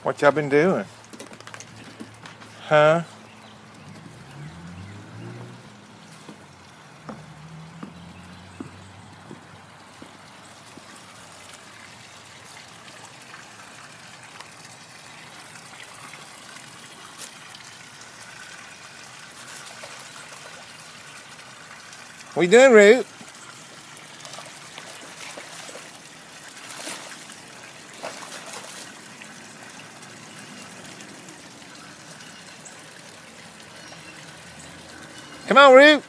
What y'all been doing? Huh? What you doing, Root? Come on, Root.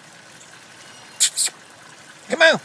Come on.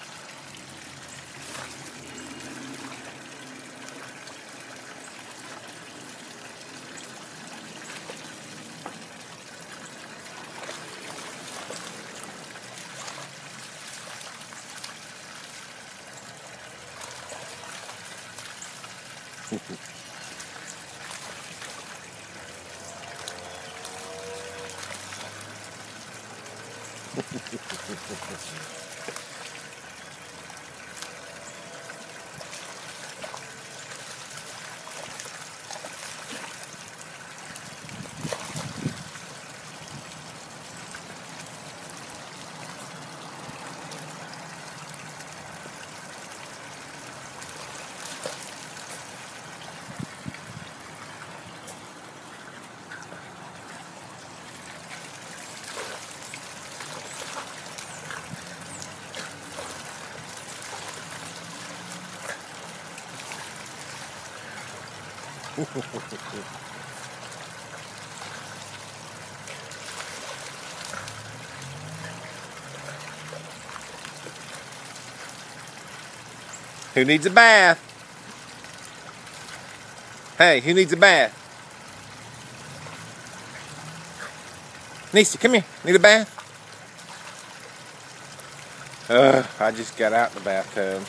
Who needs a bath? Hey, who needs a bath? Nisa, come here. Need a bath? I just got out in the bathtub.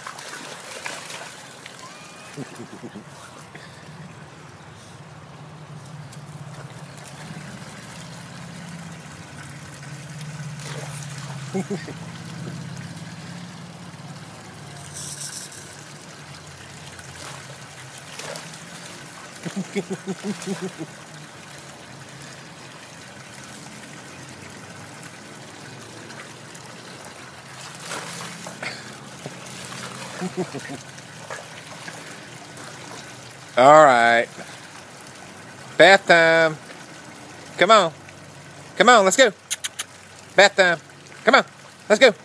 All right. Bath time. Come on. Come on, let's go. Bath time. Come on, let's go.